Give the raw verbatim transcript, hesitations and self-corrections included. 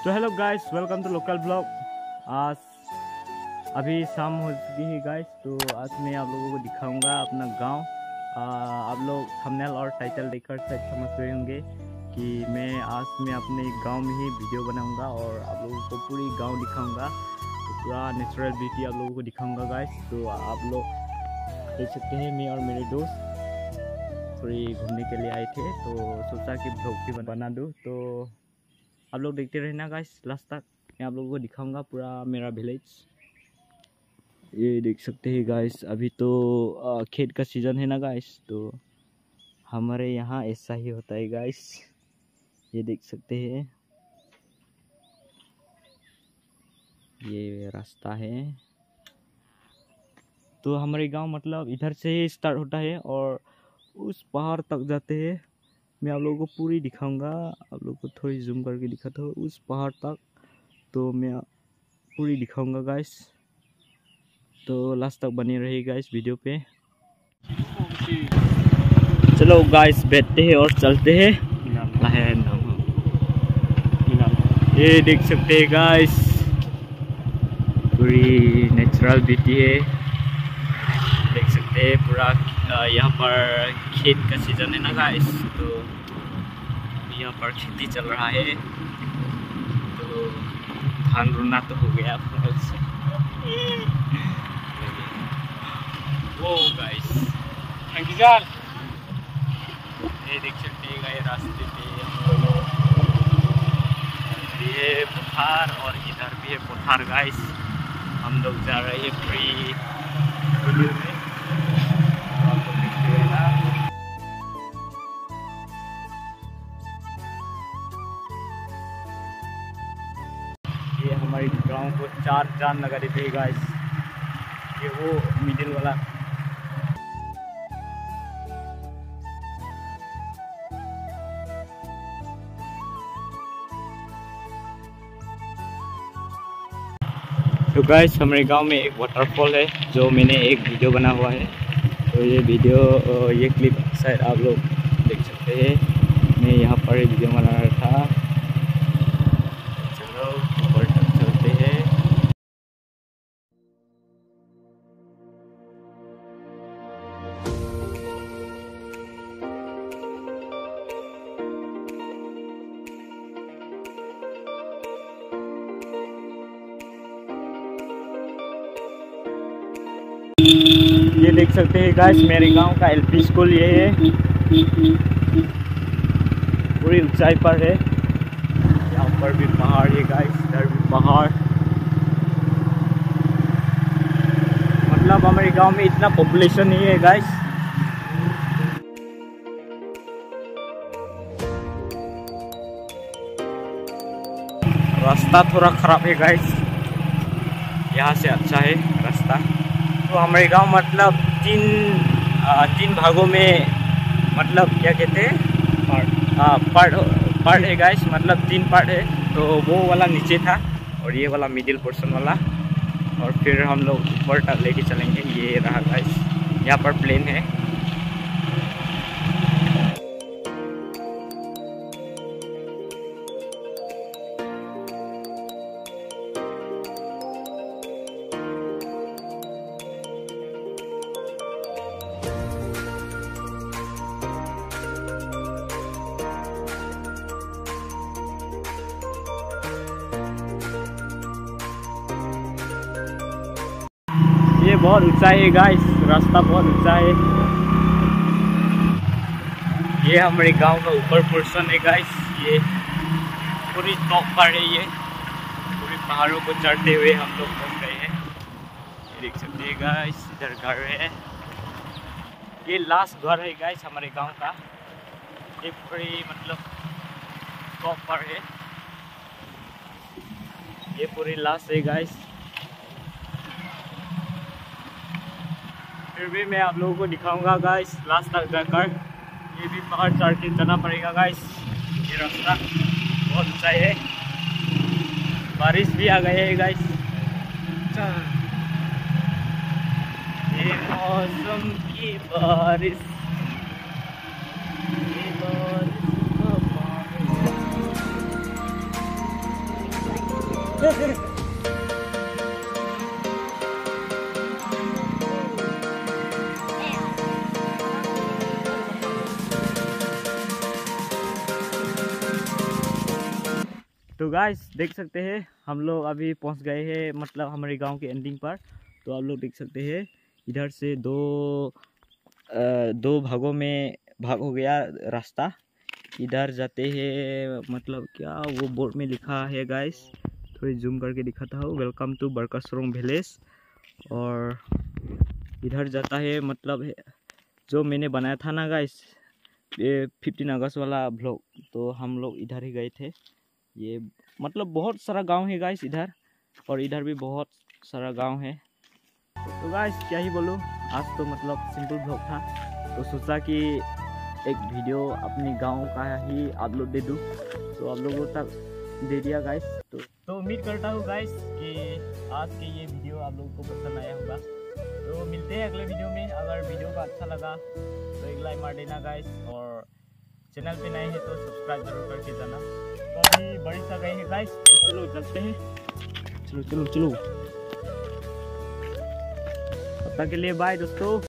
तो hello guys, welcome to local blog. आज अभी शाम हो चुकी है गाइस, तो आज मैं आप लोगों को दिखाऊंगा अपना गांव। आप लोग थंबनेल और टाइटल देखकर शायद समझ रहे होंगे कि मैं आज मैं अपने गांव में ही वीडियो बनाऊंगा और आप लोगों को पूरी गांव दिखाऊंगा। तो पूरा नेचुरल ब्यूटी आप लोगों को दिखाऊंगा गाइस। तो आप लोग देख सकते हैं, मैं और मेरे दोस्त थोड़ी घूमने के लिए आए थे, तो सोचा कि ब्लॉग भी बना दूँ। तो आप लोग देखते रहना गाइस लास्ट तक। मैं आप लोगों को दिखाऊंगा पूरा मेरा विलेज। ये देख सकते हैं गाइस, अभी तो आ, खेत का सीज़न है ना गाइस, तो हमारे यहाँ ऐसा ही होता है गाइस। ये देख सकते हैं, ये रास्ता है। तो हमारे गांव मतलब इधर से ही स्टार्ट होता है और उस पहाड़ तक जाते हैं। मैं आप लोगों को पूरी दिखाऊंगा, आप लोगों को थोड़ी जूम करके दिखाता हूँ उस पहाड़ तक। तो मैं पूरी दिखाऊंगा गाइस, तो लास्ट तक बने रहिए गाइस वीडियो पे। चलो गाइस, बैठते हैं और चलते हैं। ये देख सकते हैं गाइस, पूरी नेचुरल ब्यूटी है। देख सकते हैं पूरा यहाँ पर खेत का सीजन है ना गाइस, तो यहाँ पर खेती चल रहा है। तो धान रुना तो हो गया से। वो गाइस ये देख सकते हैं गाइस, रास्ते पे ये पठार और इधर भी है पठार गाइस। हम लोग जा रहे हैं फ्री में। ये हमारे गांव को चार चांद लगा देते हैं गाइस। ये वो मिडिल वाला तो गाइस, हमारे गांव में एक वाटरफॉल है जो मैंने एक वीडियो बना हुआ है। तो ये वीडियो ये क्लिप शायद आप लोग देख सकते हैं। मैं यहाँ पर वीडियो बना रहा था। चलो ऊपर तक चलते हैं। ये देख सकते हैं गाइस, मेरे गांव का एलपी स्कूल ये है, पूरी ऊंचाई पर है। यहाँ पर भी पहाड़ है गाइस, इधर भी पहाड़। मतलब हमारे गांव में इतना पॉपुलेशन नहीं है गाइस। रास्ता थोड़ा खराब है गाइस, यहाँ से अच्छा है रास्ता। तो हमारे गांव मतलब तीन आ, तीन भागों में, मतलब क्या कहते हैं, पार्ट पार्ट पार्ट है गाइस। मतलब तीन पार्ट है। तो वो वाला नीचे था और ये वाला मिडिल पोर्शन वाला, और फिर हम लोग ऊपर तक लेके चलेंगे। ये रहा गाइस, यहाँ पर प्लेन है। ये बहुत ऊंचा है गाइस, रास्ता बहुत ऊंचा है। ये हमारे गांव का ऊपर पोर्शन है गाइस। ये पूरी टॉप पर है, ये पूरी पहाड़ों को चढ़ते हुए हम लोग पहुंच गए हैं। ये देख सकते हैं गाइस, इधर घर है। ये लास्ट घर है गाइस हमारे गांव का। ये पूरी मतलब टॉप पर है, ये पूरी लास्ट है गाइस। फिर भी मैं आप लोगों को दिखाऊंगा गाइस लास्ट तक जाकर। ये भी पहाड़ चढ़ के जाना पड़ेगा गाइस। ये रास्ता बहुत ऊंचाई है, बारिश भी आ गई है गाइस। ये मौसम की बारिश, ये बारिश का पानी। तो गाइस देख सकते हैं हम लोग अभी पहुंच गए हैं, मतलब हमारे गांव के एंडिंग पर। तो आप लोग देख सकते हैं इधर से दो आ, दो भागों में भाग हो गया रास्ता। इधर जाते हैं, मतलब क्या वो बोर्ड में लिखा है गाइस, थोड़ी जूम करके दिखाता हूँ, वेलकम टू बरकासुरंग विलेज। और इधर जाता है, मतलब जो मैंने बनाया था ना गाइस ये फिफ्टीन अगस्त वाला ब्लॉग, तो हम लोग इधर ही गए थे। ये मतलब बहुत सारा गांव है गाइस इधर, और इधर भी बहुत सारा गांव है। तो गाइस क्या ही बोलूँ, आज तो मतलब सिंपल ब्लॉग था, तो सोचा कि एक वीडियो अपने गांव का ही अपलोड दे दूँ, तो आप लोगों तक दे दिया गाइस। तो तो उम्मीद करता हूँ गाइस कि आज की ये वीडियो आप लोगों को पसंद आया होगा। तो मिलते हैं अगले वीडियो में। अगर वीडियो का अच्छा लगा तो एक लाइक मार देना गाइस, और चैनल पे नए हैं तो सब्सक्राइब जरूर करके जाना। तो अभी बड़ी सा गई है गाइस, तो चलो चलते हैं, चलो चलो चलो। तब तक के लिए बाय दोस्तों।